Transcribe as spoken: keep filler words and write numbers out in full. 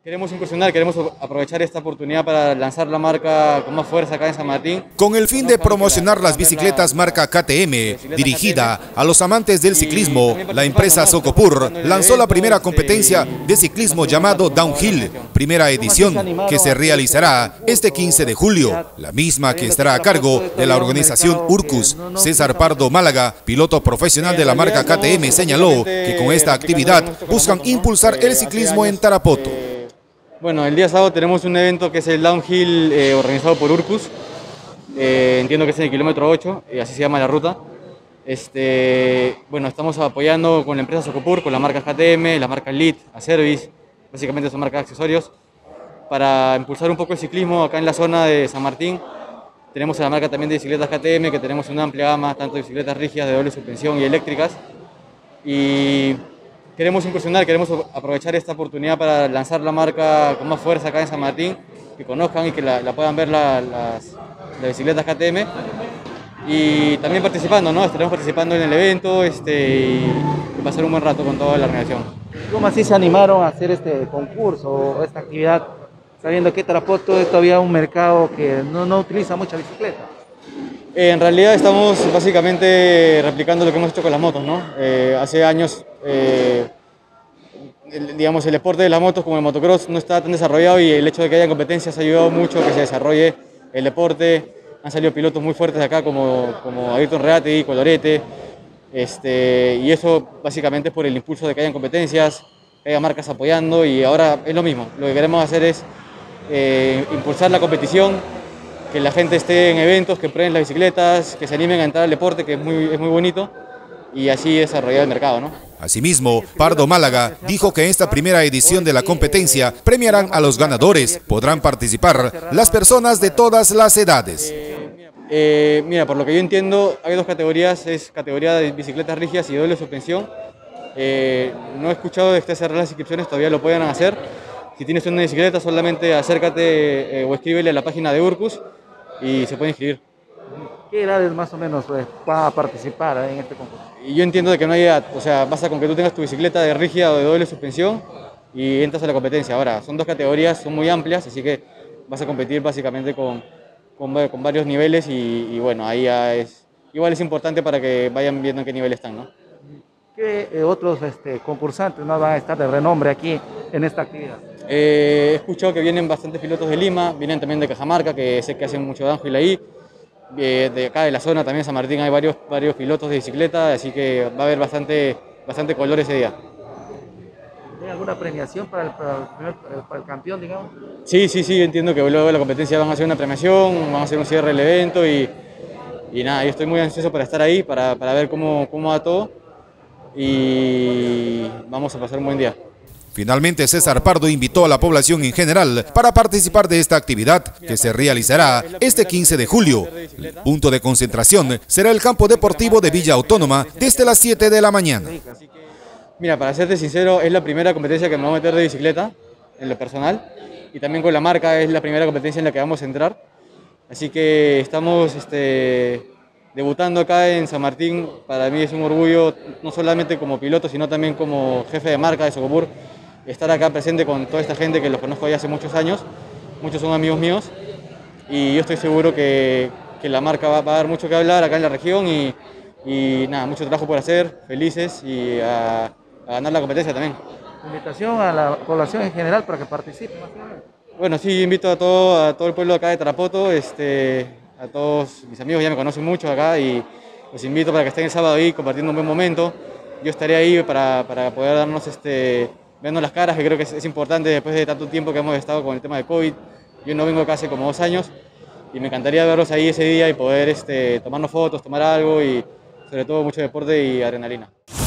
Queremos incursionar, queremos aprovechar esta oportunidad para lanzar la marca con más fuerza acá en San Martín. Con el fin de promocionar las bicicletas marca K T M, dirigida a los amantes del ciclismo, la empresa Socopur lanzó la primera competencia de ciclismo llamado Downhill, primera edición, que se realizará este quince de julio, la misma que estará a cargo de la organización Urcus. César Pardo Málaga, piloto profesional de la marca K T M, señaló que con esta actividad buscan impulsar el ciclismo en Tarapoto. Bueno, el día sábado tenemos un evento que es el Downhill eh, organizado por Urcus. Eh, entiendo que es en el kilómetro ocho, eh, así se llama la ruta. Este, bueno, estamos apoyando con la empresa Socopur, con la marca K T M, la marca Lead, Acervis, básicamente son marcas de accesorios, para impulsar un poco el ciclismo acá en la zona de San Martín. Tenemos la marca también de bicicletas K T M, que tenemos una amplia gama, tanto de bicicletas rígidas, de doble suspensión y eléctricas. Y queremos incursionar, queremos aprovechar esta oportunidad para lanzar la marca con más fuerza acá en San Martín, que conozcan y que la, la puedan ver la, las, las bicicletas K T M. Y también participando, ¿no? Estaremos participando en el evento este, y, y pasar un buen rato con toda la organización. ¿Cómo así se animaron a hacer este concurso o esta actividad, sabiendo que Tarapoto es todavía un mercado que no, no utiliza mucha bicicleta? Eh, en realidad estamos básicamente replicando lo que hemos hecho con las motos, ¿no? Eh, hace años, eh, el, digamos, el deporte de las motos como el motocross no está tan desarrollado y el hecho de que haya competencias ha ayudado mucho a que se desarrolle el deporte. Han salido pilotos muy fuertes de acá como, como Ayrton Reate, Colorete, este, y eso básicamente es por el impulso de que hayan competencias, que haya marcas apoyando, y ahora es lo mismo. Lo que queremos hacer es eh, impulsar la competición, que la gente esté en eventos, que prueben las bicicletas, que se animen a entrar al deporte, que es muy, es muy bonito, y así desarrollar el mercado, ¿no? Asimismo, Pardo Málaga dijo que en esta primera edición de la competencia premiarán a los ganadores. Podrán participar las personas de todas las edades. Eh, eh, mira, por lo que yo entiendo, hay dos categorías, es categoría de bicicletas rígidas y doble suspensión. Eh, no he escuchado de que cerrar las inscripciones, todavía lo puedan hacer. Si tienes una bicicleta, solamente acércate eh, o escríbele a la página de Urcus y se puede inscribir. ¿Qué edades más o menos pues, van a participar en este concurso? Y yo entiendo de que no hay edad, o sea, basta con que tú tengas tu bicicleta de rígida o de doble suspensión y entras a la competencia. Ahora, son dos categorías, son muy amplias, así que vas a competir básicamente con, con, con varios niveles y, y bueno, ahí ya es, igual es importante para que vayan viendo en qué nivel están, ¿no? ¿Qué eh, otros este, concursantes no van a estar de renombre aquí en esta actividad? Eh, he escuchado que vienen bastantes pilotos de Lima, vienen también de Cajamarca, que sé que hacen mucho downhill ahí. Eh, de acá de la zona también, San Martín, hay varios, varios pilotos de bicicleta, así que va a haber bastante, bastante color ese día. ¿Hay alguna premiación para el, para el, primer, para el campeón, digamos? Sí, sí, sí, entiendo que luego de la competencia van a hacer una premiación, van a hacer un cierre del evento y, y nada, yo estoy muy ansioso para estar ahí, para, para ver cómo, cómo va todo y vamos a pasar un buen día. Finalmente, César Pardo invitó a la población en general para participar de esta actividad que se realizará este quince de julio. El punto de concentración será el campo deportivo de Villa Autónoma desde las siete de la mañana. Mira, para serte sincero, es la primera competencia que me voy a meter de bicicleta, en lo personal, y también con la marca es la primera competencia en la que vamos a entrar. Así que estamos este, debutando acá en San Martín. Para mí es un orgullo, no solamente como piloto, sino también como jefe de marca de Socopur, estar acá presente con toda esta gente que los conozco ya hace muchos años. Muchos son amigos míos y yo estoy seguro que, que la marca va, va a dar mucho que hablar acá en la región y, y nada, mucho trabajo por hacer, felices y a, a ganar la competencia también. Invitación a la población en general para que participe. Bueno, sí, invito a todo, a todo el pueblo acá de Tarapoto, este, a todos mis amigos ya me conocen mucho acá y los invito para que estén el sábado ahí compartiendo un buen momento. Yo estaré ahí para, para poder darnos este... viendo las caras, que creo que es, es importante después de tanto tiempo que hemos estado con el tema de COVID. Yo no vengo acá hace como dos años y me encantaría verlos ahí ese día y poder este, tomarnos fotos, tomar algo y sobre todo mucho deporte y adrenalina.